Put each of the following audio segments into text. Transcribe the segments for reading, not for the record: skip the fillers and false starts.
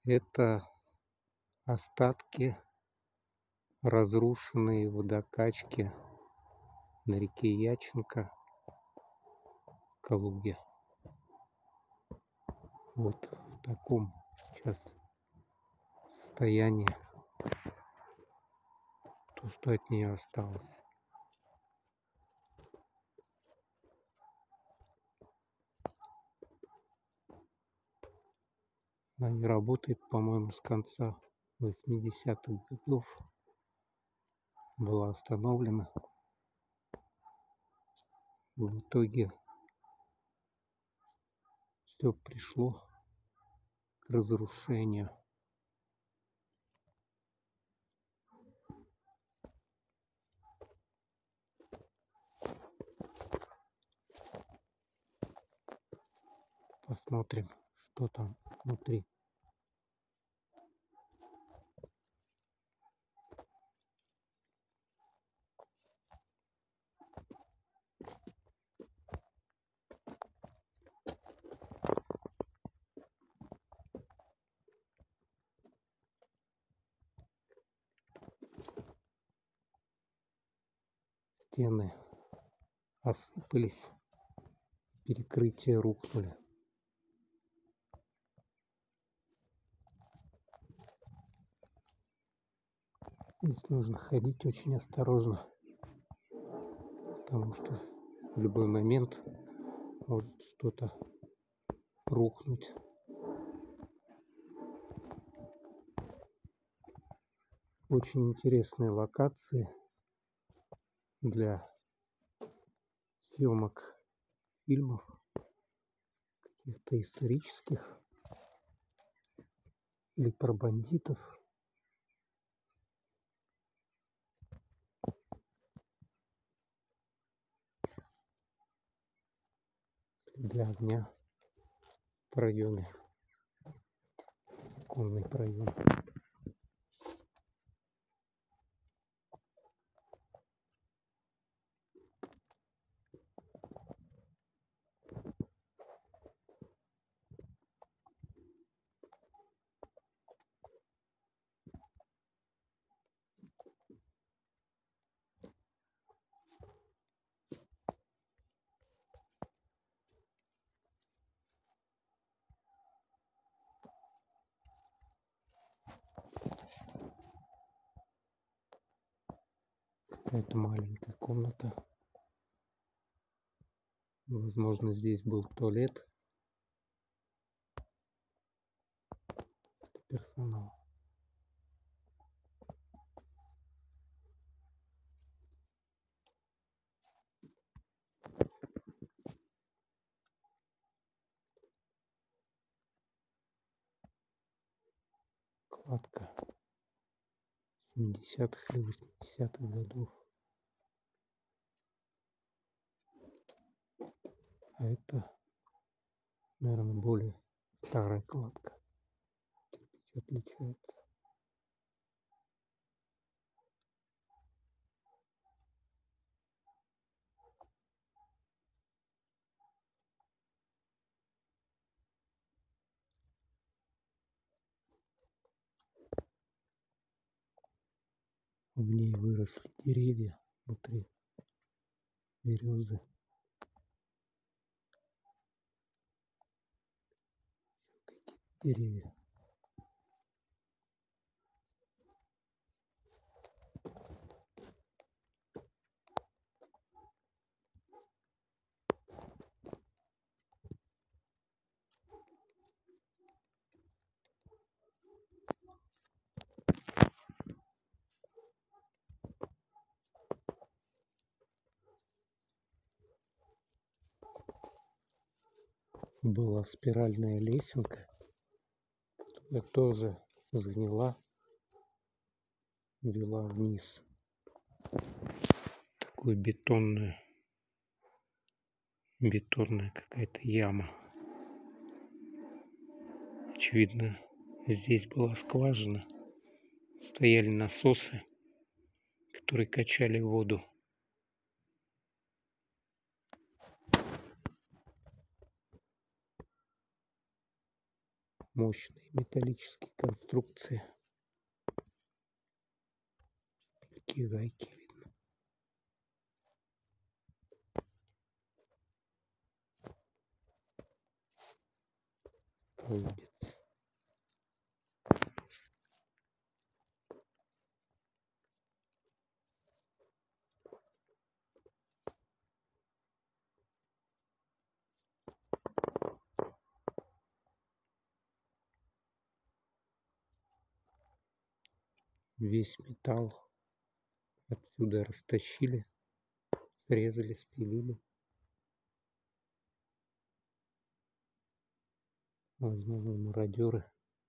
Это остатки разрушенной водокачки на реке Яченко в Калуге. Вот в таком сейчас состоянии то, что от нее осталось. Она не работает, по-моему, с конца 80-х годов. Была остановлена. В итоге все пришло к разрушению. Посмотрим, что там внутри. Стены осыпались, перекрытия рухнули. Здесь нужно ходить очень осторожно, потому что в любой момент может что-то рухнуть. Очень интересные локации для съемок фильмов, каких-то исторических или про бандитов. Следы огня в проеме, оконный проем. Какая-то маленькая комната. Возможно, здесь был туалет для персонала. Кладка 70-х или 80-х годов. А это, наверное, более старая кладка. Кирпич отличается. В ней выросли деревья внутри, березы. Какие-то деревья. Была спиральная лесенка, которая тоже заняла, вела вниз. Такую бетонная какая-то яма. Очевидно, здесь была скважина, стояли насосы, которые качали воду. Мощные металлические конструкции. Шпильки, гайки видно. Колодец. Весь металл отсюда растащили, срезали, спилили. Возможно, мародеры.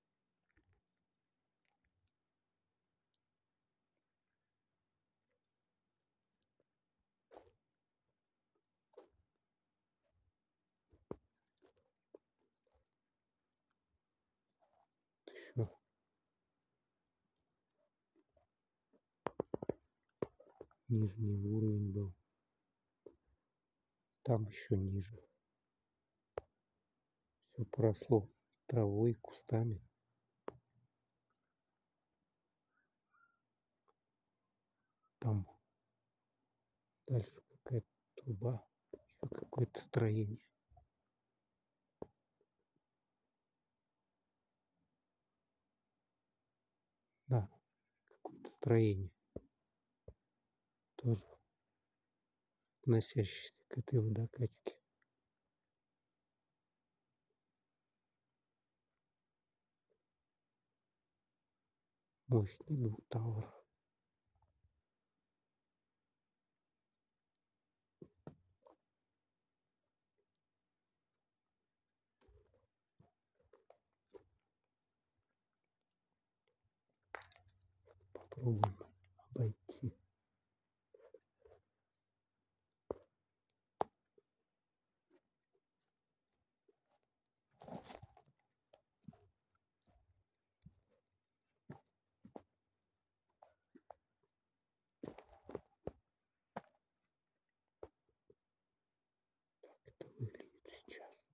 Еще нижний уровень был. Там еще ниже. Все поросло травой, кустами. Там дальше какая-то труба, еще какое-то строение. Да, какое-то строение. Тоже относящееся к этой водокачке. Мощный двухтавр. Попробуем обойти. Это выглядит сейчас.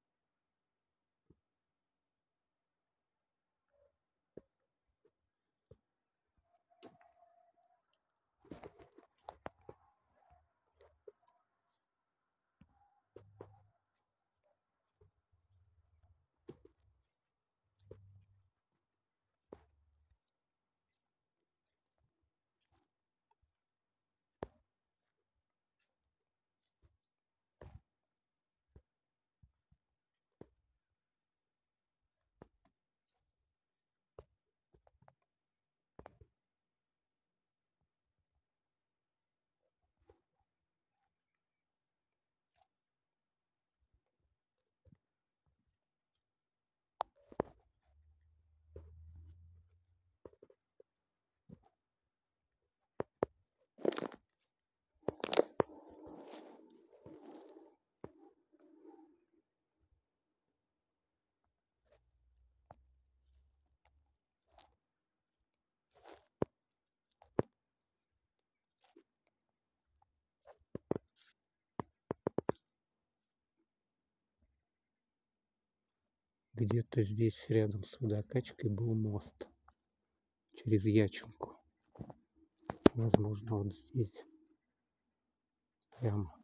Где-то здесь рядом с водокачкой был мост через Ячинку. Возможно, вот здесь прямо.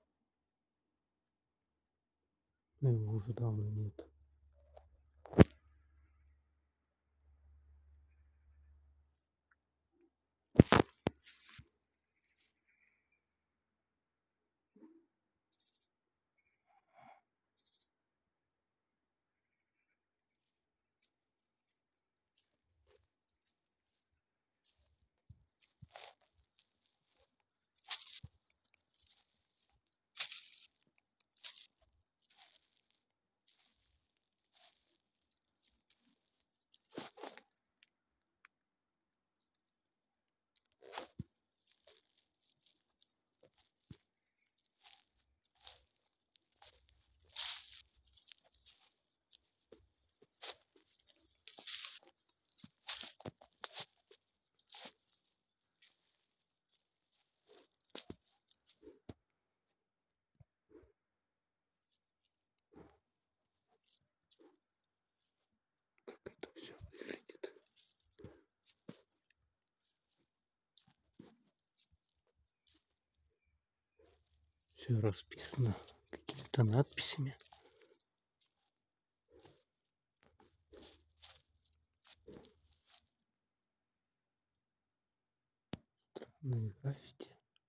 Но его уже давно нет. Все расписано какими-то надписями. Странные граффити.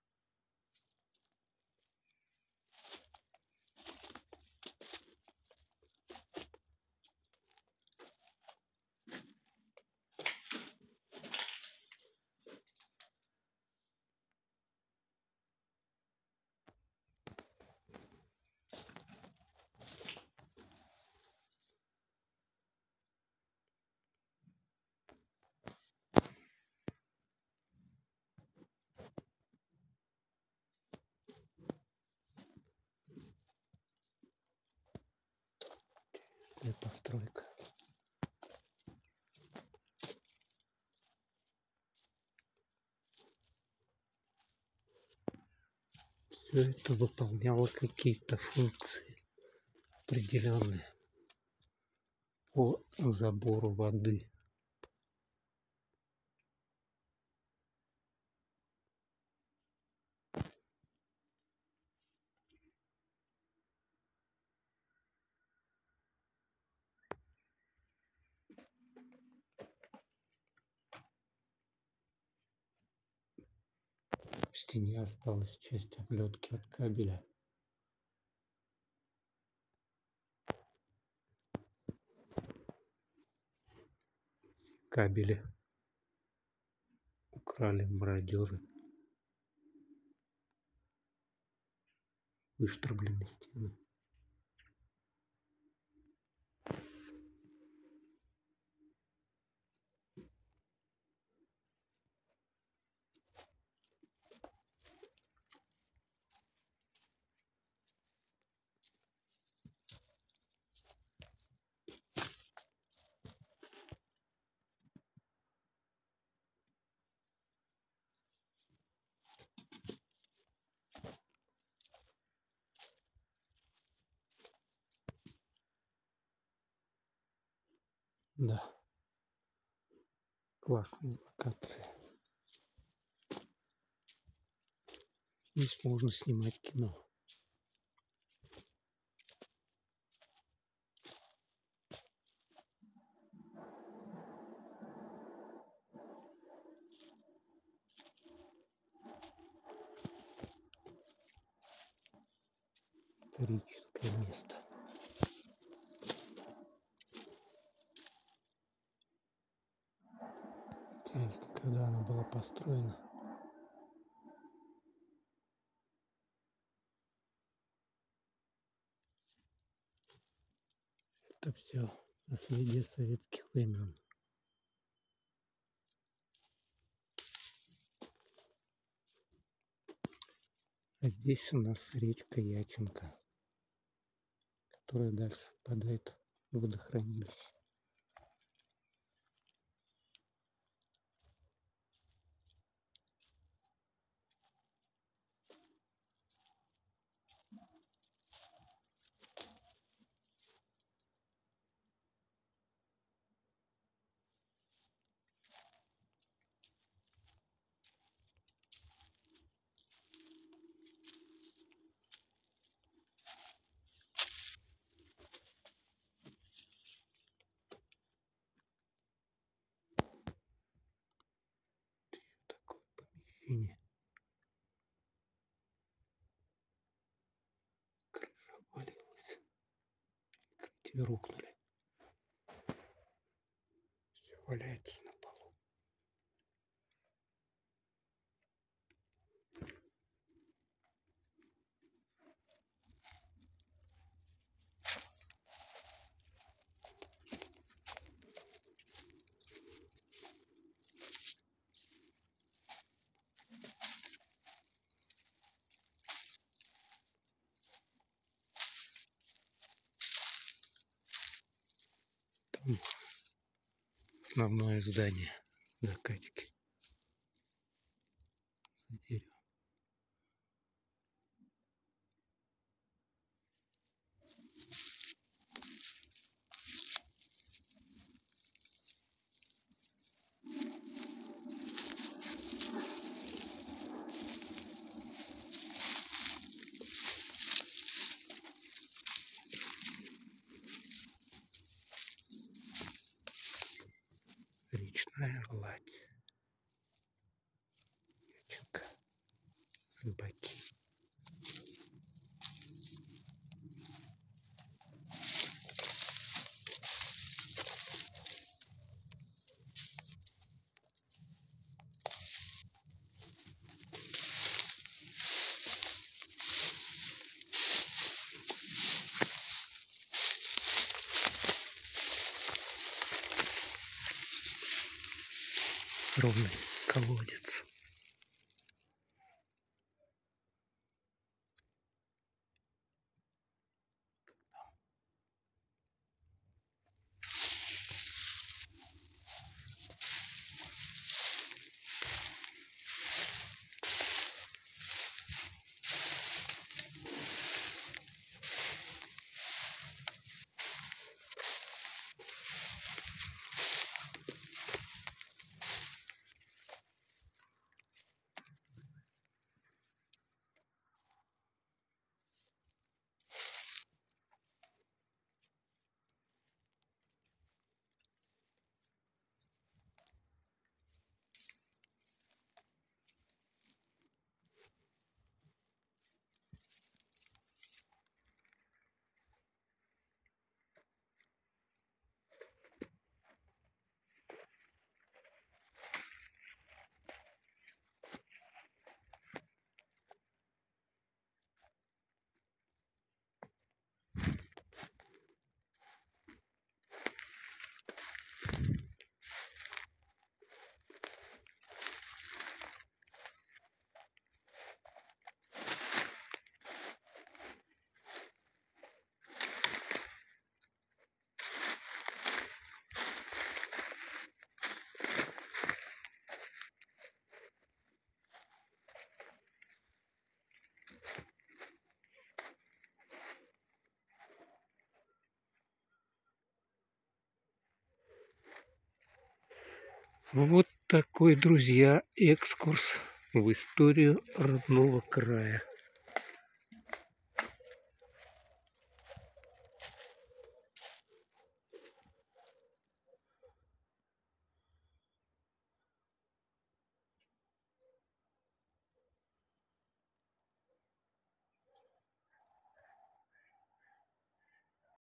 Интересная постройка. Все это выполняло какие-то функции определенные по забору воды. В стене осталась часть оплетки от кабеля. Все кабели украли мародеры. Выштрублены стены. Да, классная локация. Здесь можно снимать кино. Историческое место. Интересно, когда она была построена. Это все наследие советских времен. А здесь у нас речка Яченко, которая дальше впадает в водохранилище. Такое помещение. Крыша обвалилась. Крытья рухнули. Все валяется на полу. Там основное здание закачки. За деревом. сплошная гладь. Юченка. Рыбаки. Ровный колодец. Вот такой, друзья, экскурс в историю родного края.